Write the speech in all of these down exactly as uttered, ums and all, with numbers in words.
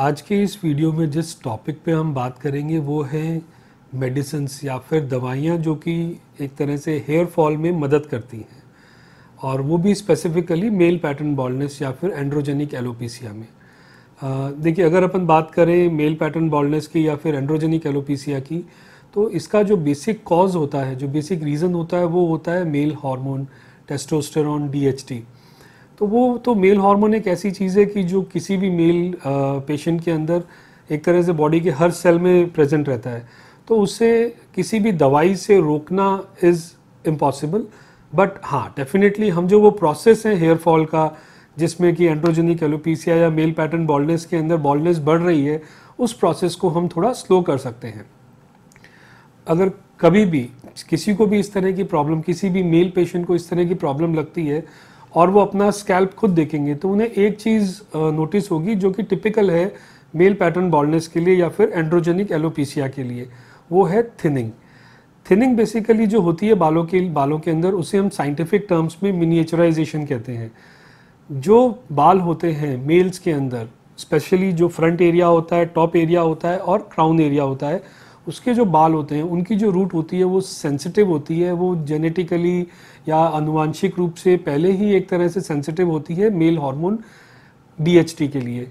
आज के इस वीडियो में जिस टॉपिक पे हम बात करेंगे वो है मेडिसिन्स या फिर दवाइयाँ जो कि एक तरह से हेयर फॉल में मदद करती हैं, और वो भी स्पेसिफिकली मेल पैटर्न बॉल्डनेस या फिर एंड्रोजेनिक एलोपेसिया में। देखिए, अगर अपन बात करें मेल पैटर्न बॉल्डनेस की या फिर एंड्रोजेनिक एलोपेसिया की, तो इसका जो बेसिक कॉज होता है, जो बेसिक रीज़न होता है, वो होता है male hormone testosterone D H T. तो वो तो मेल हार्मोन एक ऐसी चीज़ है कि जो किसी भी मेल पेशेंट के अंदर एक तरह से बॉडी के हर सेल में प्रेजेंट रहता है, तो उसे किसी भी दवाई से रोकना इज़ इम्पॉसिबल। बट हाँ, डेफिनेटली हम जो वो प्रोसेस है हेयर फॉल का, जिसमें कि एंड्रोजेनिक एलोपेसिया या मेल पैटर्न बॉल्डनेस के अंदर बॉल्डनेस बढ़ रही है, उस प्रोसेस को हम थोड़ा स्लो कर सकते हैं। अगर कभी भी किसी को भी इस तरह की प्रॉब्लम, किसी भी मेल पेशेंट को इस तरह की प्रॉब्लम लगती है और वो अपना स्कैल्प खुद देखेंगे, तो उन्हें एक चीज़ नोटिस होगी जो कि टिपिकल है मेल पैटर्न बॉल्डनेस के लिए या फिर एंड्रोजेनिक एलोपेसिया के लिए, वो है थिनिंग। थिनिंग बेसिकली जो होती है बालों के बालों के अंदर, उसे हम साइंटिफिक टर्म्स में मिनिएचराइजेशन कहते हैं। जो बाल होते हैं मेल्स के अंदर, स्पेशली जो फ्रंट एरिया होता है, टॉप एरिया होता है और क्राउन एरिया होता है, उसके जो बाल होते हैं उनकी जो रूट होती है वो सेंसिटिव होती है। वो जेनेटिकली या आनुवांशिक रूप से पहले ही एक तरह से सेंसिटिव होती है male hormone D H T के लिए।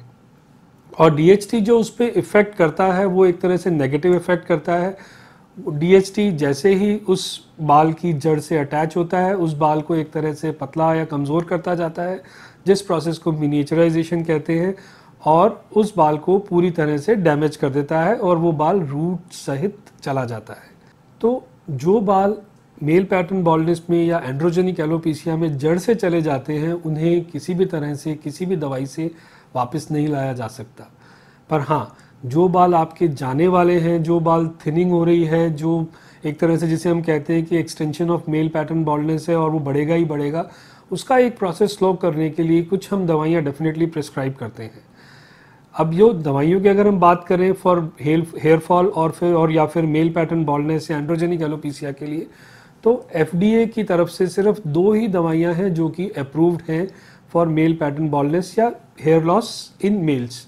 और डी एच टी जो उस पर इफ़ेक्ट करता है वो एक तरह से नेगेटिव इफ़ेक्ट करता है। डी एच टी जैसे ही उस बाल की जड़ से अटैच होता है, उस बाल को एक तरह से पतला या कमज़ोर करता जाता है, जिस प्रोसेस को मिनिएचराइजेशन कहते हैं, और उस बाल को पूरी तरह से डैमेज कर देता है और वो बाल रूट सहित चला जाता है। तो जो बाल मेल पैटर्न बॉल्डनेस में या एंड्रोजेनिक एलोपेसिया में जड़ से चले जाते हैं, उन्हें किसी भी तरह से, किसी भी दवाई से वापस नहीं लाया जा सकता। पर हाँ, जो बाल आपके जाने वाले हैं, जो बाल थिनिंग हो रही है, जो एक तरह से जिसे हम कहते हैं कि extension of male pattern baldness है और वो बढ़ेगा ही बढ़ेगा, उसका एक प्रोसेस स्लो करने के लिए कुछ हम दवाइयाँ डेफिनेटली प्रिस्क्राइब करते हैं। अब यो दवाइयों की अगर हम बात करें फॉर हेयर फॉल और फिर और या फिर मेल पैटर्न बॉल्डनेस या एंड्रोजेनिक एलोपेसिया के लिए, तो एफ डी ए की तरफ से सिर्फ दो ही दवाइयां हैं जो कि अप्रूव्ड हैं फॉर मेल पैटर्न बॉल्डनेस या हेयर लॉस इन मेल्स।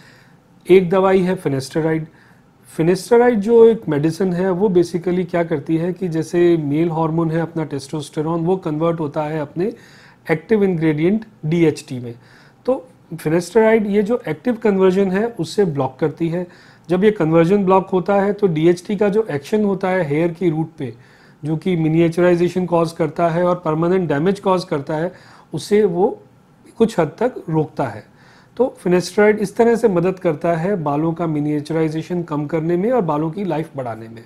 एक दवाई है फिनेस्टेराइड। फिनेस्टेराइड जो एक मेडिसिन है, वो बेसिकली क्या करती है कि जैसे मेल हार्मोन है अपना टेस्टोस्टेरोन, वो कन्वर्ट होता है अपने active ingredient D H T में। तो फिनेस्टेराइड ये जो एक्टिव कन्वर्जन है उससे ब्लॉक करती है। जब ये कन्वर्जन ब्लॉक होता है तो डी एच टी का जो एक्शन होता है हेयर की रूट पे, जो कि मिनिएचराइजेशन कॉज करता है और परमानेंट डैमेज कॉज करता है, उसे वो कुछ हद तक रोकता है। तो फिनेस्टेराइड इस तरह से मदद करता है बालों का मिनिएचराइजेशन कम करने में और बालों की लाइफ बढ़ाने में।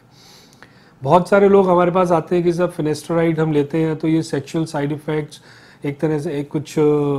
बहुत सारे लोग हमारे पास आते हैं कि सब फिनेस्टेराइड हम लेते हैं तो ये सेक्सुअल साइड इफ़ेक्ट्स, एक तरह से एक कुछ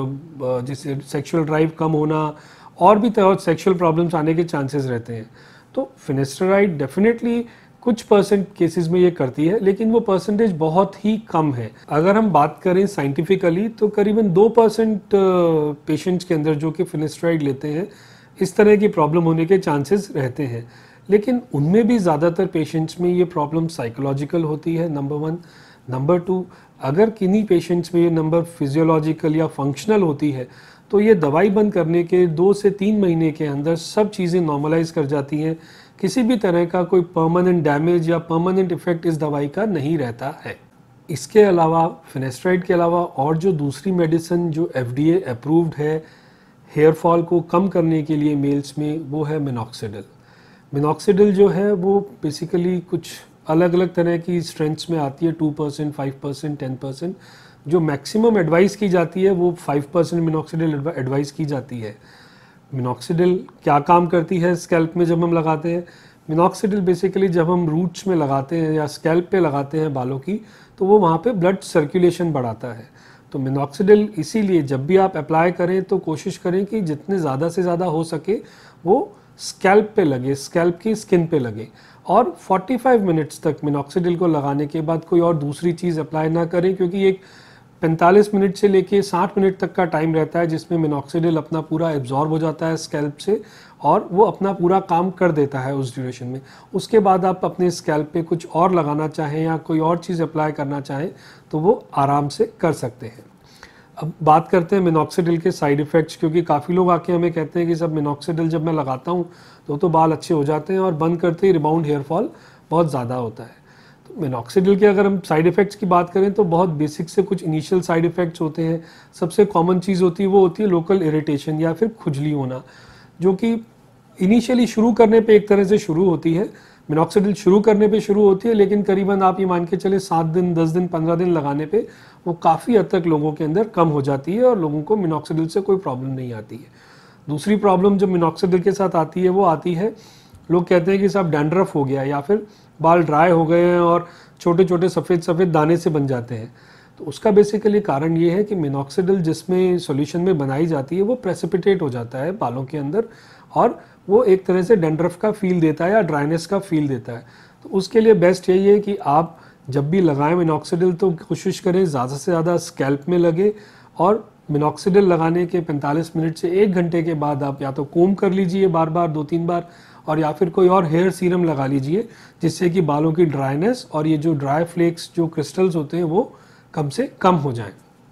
जैसे सेक्सुअल ड्राइव कम होना और भी तरह सेक्सुअल प्रॉब्लम्स आने के चांसेस रहते हैं। तो फिनेस्टेराइड डेफिनेटली कुछ परसेंट केसेस में ये करती है, लेकिन वो परसेंटेज बहुत ही कम है। अगर हम बात करें साइंटिफिकली तो करीबन दो परसेंट पेशेंट्स के अंदर जो कि फिनेस्टेराइड लेते हैं, इस तरह की प्रॉब्लम होने के चांसेस रहते हैं। लेकिन उनमें भी ज़्यादातर पेशेंट्स में ये प्रॉब्लम साइकोलॉजिकल होती है, नंबर वन। नंबर टू, अगर किन्हीं पेशेंट्स में ये नंबर फिजियोलॉजिकल या फंक्शनल होती है, तो ये दवाई बंद करने के दो से तीन महीने के अंदर सब चीज़ें नॉर्मलाइज कर जाती हैं। किसी भी तरह का कोई परमानेंट डैमेज या परमानेंट इफेक्ट इस दवाई का नहीं रहता है। इसके अलावा फिनेस्टेराइड के अलावा और जो दूसरी मेडिसिन जो एफ डी ए अप्रूव्ड है हेयर फॉल को कम करने के लिए मेल्स में, वो है मिनॉक्सिडिल। मिनॉक्सिडिल जो है वो बेसिकली कुछ अलग अलग तरह की स्ट्रेंथ्स में आती है, two percent, five percent, ten percent. जो मैक्सिमम एडवाइस की जाती है वो फाइव परसेंट मिनॉक्सिडिल एडवाइस की जाती है। मिनॉक्सिडिल क्या काम करती है स्कैल्प में जब हम लगाते हैं? मिनॉक्सिडिल बेसिकली जब हम रूट्स में लगाते हैं या स्कैल्प पे लगाते हैं बालों की, तो वो वहाँ पे ब्लड सर्कुलेशन बढ़ाता है। तो मिनॉक्सिडिल इसीलिए जब भी आप अप्लाई करें तो कोशिश करें कि जितने ज़्यादा से ज़्यादा हो सके वो स्कैल्प पे लगे, स्कैल्प की स्किन पे लगे। और पैंतालीस मिनट्स तक मिनॉक्सिडिल को लगाने के बाद कोई और दूसरी चीज़ अप्लाई ना करें, क्योंकि एक पैंतालीस मिनट से लेके साठ मिनट तक का टाइम रहता है जिसमें मिनॉक्सिडिल अपना पूरा एब्जॉर्ब हो जाता है स्कैल्प से और वो अपना पूरा काम कर देता है उस ड्यूरेशन में। उसके बाद आप अपने स्कैल्प पे कुछ और लगाना चाहें या कोई और चीज़ अप्लाई करना चाहें तो वो आराम से कर सकते हैं। अब बात करते हैं मिनॉक्सिडिल के साइड इफ़ेक्ट्स, क्योंकि काफ़ी लोग आके हमें कहते हैं कि सब मिनॉक्सिडिल जब मैं लगाता हूँ तो तो बाल अच्छे हो जाते हैं और बंद करते ही रिबाउंड हेयर फॉल बहुत ज़्यादा होता है। तो मिनॉक्सिडिल के अगर हम साइड इफ़ेक्ट्स की बात करें तो बहुत बेसिक से कुछ इनिशियल साइड इफ़ेक्ट्स होते हैं। सबसे कॉमन चीज़ होती है वो होती है लोकल इरिटेशन या फिर खुजली होना, जो कि इनिशियली शुरू करने पे एक तरह से शुरू होती है। मिनॉक्सिडिल शुरू करने पे शुरू होती है, लेकिन करीबन आप ये मान के चले सात दिन दस दिन पंद्रह दिन लगाने पे वो काफ़ी हद तक लोगों के अंदर कम हो जाती है और लोगों को मिनॉक्सिडिल से कोई प्रॉब्लम नहीं आती है। दूसरी प्रॉब्लम जो मिनॉक्सिडिल के साथ आती है वो आती है, लोग कहते हैं कि साहब डैंड्रफ हो गया या फिर बाल ड्राई हो गए हैं और छोटे छोटे सफ़ेद सफ़ेद दाने से बन जाते हैं। तो उसका बेसिकली कारण ये है कि मिनॉक्सिडिल जिसमें सॉल्यूशन में बनाई जाती है वो प्रेसिपिटेट हो जाता है बालों के अंदर और वो एक तरह से डैंड्रफ का फील देता है या ड्राइनेस का फील देता है। तो उसके लिए बेस्ट यही है कि आप जब भी लगाएं मिनॉक्सिडिल तो कोशिश करें ज़्यादा से ज़्यादा स्कैल्प में लगे, और मिनॉक्सिडिल लगाने के पैंतालीस मिनट से एक घंटे के बाद आप या तो कोम कर लीजिए बार बार दो तीन बार, और या फिर कोई और हेयर सीरम लगा लीजिए जिससे कि बालों की ड्राइनेस और ये जो ड्राई फ्लेक्स जो क्रिस्टल्स होते हैं वो कम से कम हो जाएं।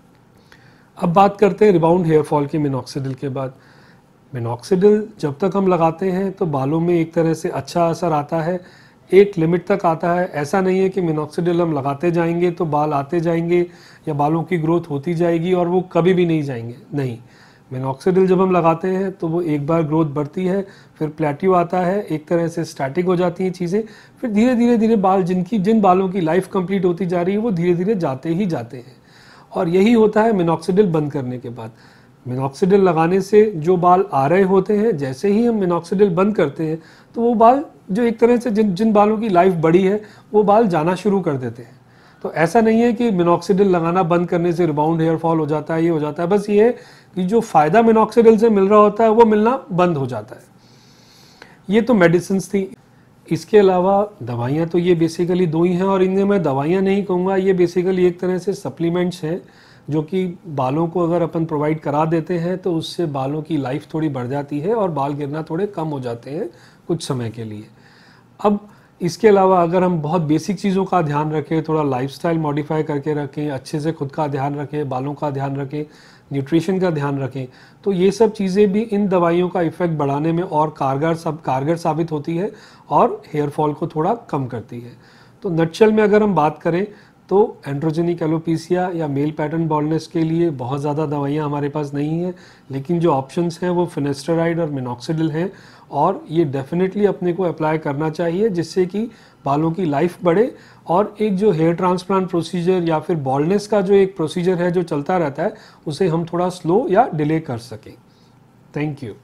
अब बात करते हैं रिबाउंड हेयर फॉल के मिनॉक्सिडिल के बाद। मिनॉक्सिडिल जब तक हम लगाते हैं तो बालों में एक तरह से अच्छा असर आता है, एक लिमिट तक आता है। ऐसा नहीं है कि मिनॉक्सिडिल हम लगाते जाएंगे तो बाल आते जाएंगे या बालों की ग्रोथ होती जाएगी और वो कभी भी नहीं जाएंगे, नहीं। मिनॉक्सिडिल जब हम लगाते हैं तो वो एक बार ग्रोथ बढ़ती है, फिर प्लेट्यू आता है, एक तरह से स्टैटिक हो जाती हैं चीज़ें, फिर धीरे धीरे धीरे बाल जिनकी जिन बालों की लाइफ कंप्लीट होती जा रही है वो धीरे धीरे जाते ही जाते हैं। और यही होता है मिनॉक्सिडिल बंद करने के बाद। मिनॉक्सिडिल लगाने से जो बाल आ रहे होते हैं, जैसे ही हम मिनॉक्सिडिल बंद करते हैं तो वो बाल जो एक तरह से जिन जिन बालों की लाइफ बड़ी है वो बाल जाना शुरू कर देते हैं। तो ऐसा नहीं है कि मिनॉक्सिडिल लगाना बंद करने से रिबाउंड हेयर फॉल हो जाता है, ये हो जाता है। बस ये है कि जो फ़ायदा मिनॉक्सिडिल से मिल रहा होता है वो मिलना बंद हो जाता है। ये तो मेडिसिन्स थी। इसके अलावा दवाइयाँ तो ये बेसिकली दो ही हैं, और इनमें मैं दवाइयाँ नहीं कहूँगा, ये बेसिकली एक तरह से सप्लीमेंट्स हैं जो कि बालों को अगर अपन प्रोवाइड करा देते हैं तो उससे बालों की लाइफ थोड़ी बढ़ जाती है और बाल गिरना थोड़े कम हो जाते हैं कुछ समय के लिए। अब इसके अलावा अगर हम बहुत बेसिक चीज़ों का ध्यान रखें, थोड़ा लाइफस्टाइल मॉडिफाई करके रखें, अच्छे से खुद का ध्यान रखें, बालों का ध्यान रखें, न्यूट्रिशन का ध्यान रखें, तो ये सब चीज़ें भी इन दवाइयों का इफ़ेक्ट बढ़ाने में और कारगर सब कारगर साबित होती है और हेयर फॉल को थोड़ा कम करती है। तो नटशल में अगर हम बात करें तो एंड्रोजेनिक एलोपेसिया या मेल पैटर्न बॉल्डनेस के लिए बहुत ज़्यादा दवाइयाँ हमारे पास नहीं हैं, लेकिन जो ऑप्शंस हैं वो फिनेस्टेराइड और मिनॉक्सिडिल हैं, और ये डेफिनेटली अपने को अप्लाई करना चाहिए जिससे कि बालों की लाइफ बढ़े और एक जो हेयर ट्रांसप्लांट प्रोसीजर या फिर बॉल्डनेस का जो एक प्रोसीजर है जो चलता रहता है उसे हम थोड़ा स्लो या डिले कर सकें। Thank you.